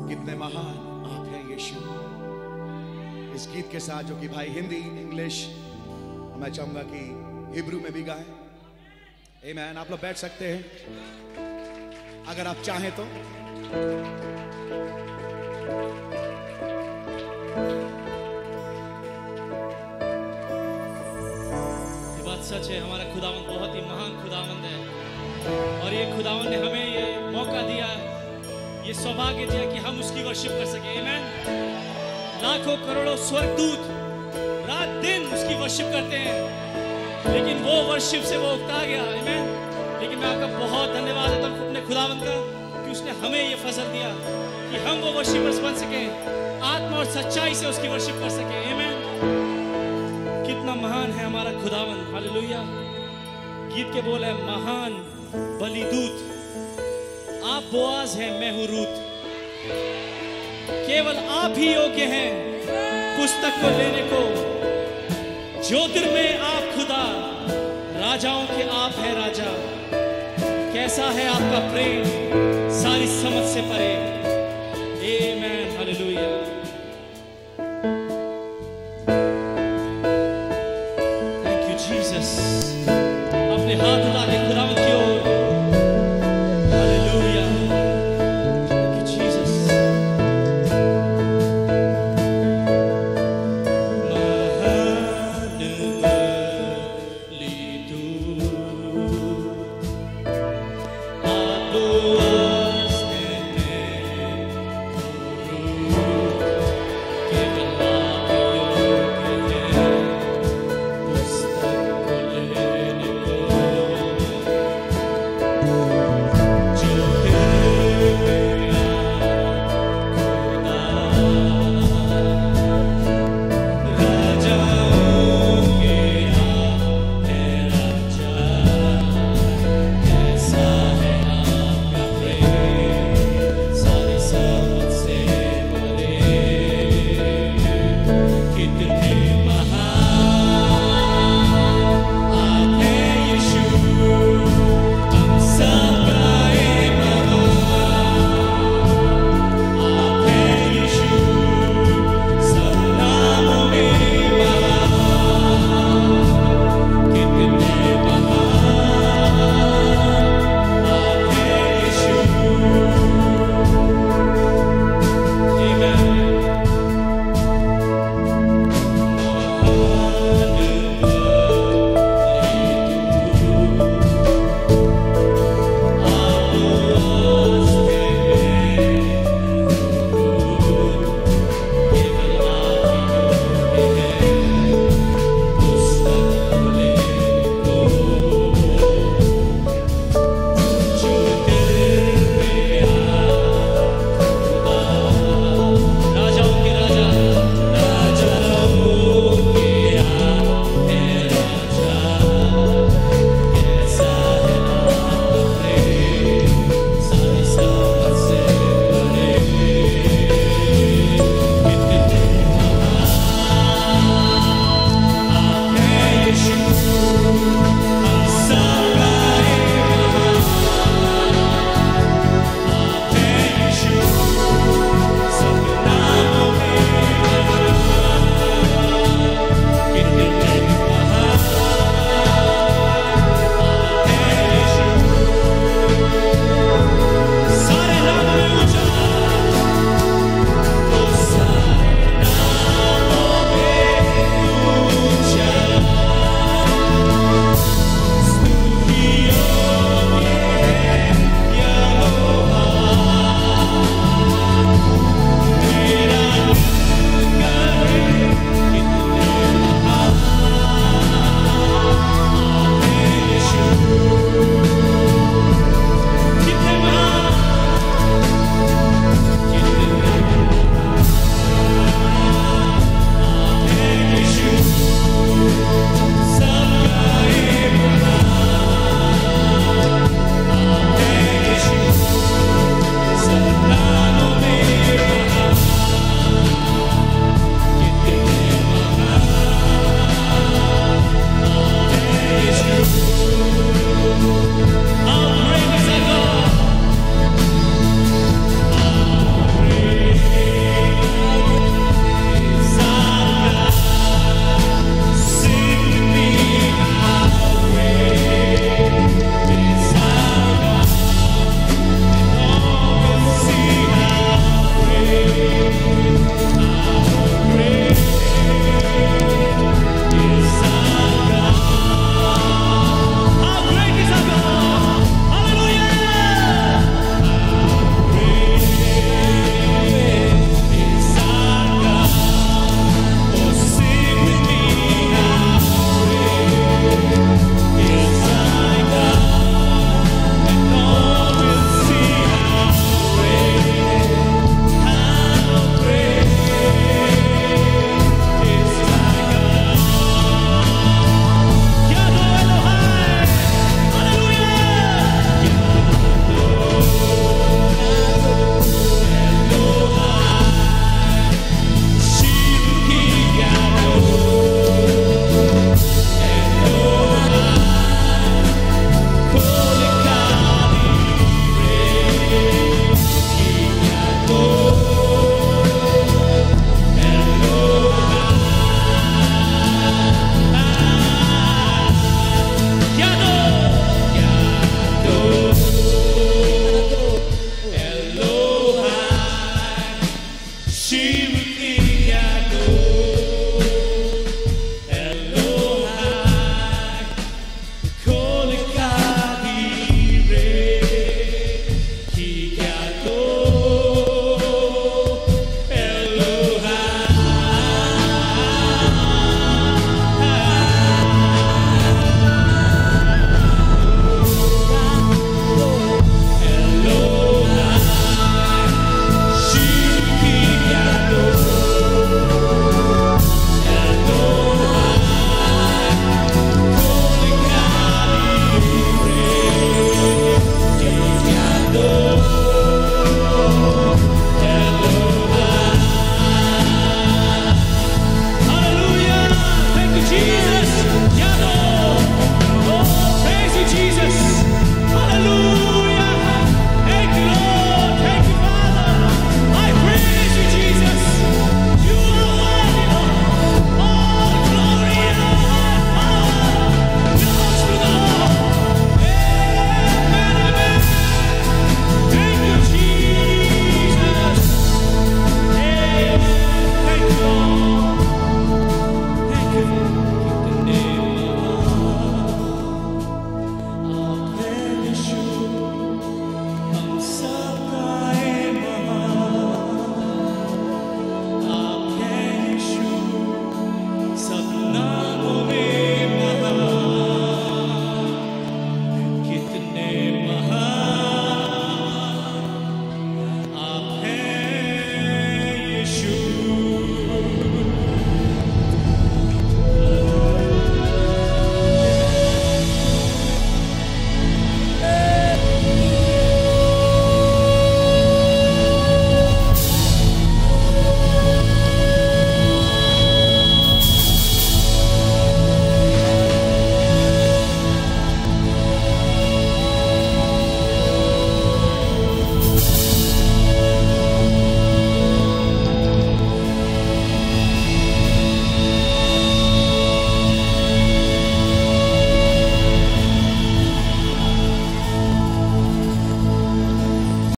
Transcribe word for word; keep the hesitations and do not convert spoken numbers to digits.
कितने महान आप हैं यीशु। इस गीत के साथ जो कि भाई हिंदी, इंग्लिश, मैं चाहूंगा कि हिब्रू में भी गाएं। आमीन। आप लोग बैठ सकते हैं अगर आप चाहें तो। ये बात सच है, हमारा खुदावंद बहुत ही महान खुदावंद है और ये खुदावंद ने हमें ये मौका दिया, ये सौभाग्य दिया कि हम उसकी वर्शिप कर सके। आमीन। लाखों करोड़ों स्वर्गदूत रात दिन उसकी वर्शिप करते हैं, लेकिन वो वर्शिप से वो उकता गया। आमीन। लेकिन मैं आपका बहुत धन्यवाद देता हूं अपने खुदावंद का कि उसने हमें ये फजल दिया कि हम वो वर्शिपर्स बन सके, आत्मा और सच्चाई से उसकी वर्शिप कर सके। आमीन। कितना महान है हमारा खुदावंद। हालेलुया। गीत के बोल है, महान बलिदूत आप बोआज हैं, मैं हूं रूत, केवल आप ही योग्य हैं पुस्तक को लेने को, ज्योतिर्मय आप खुदा, राजाओं के आप है राजा, कैसा है आपका प्रेम सारी समझ से परे। आमीन। हालेलुया।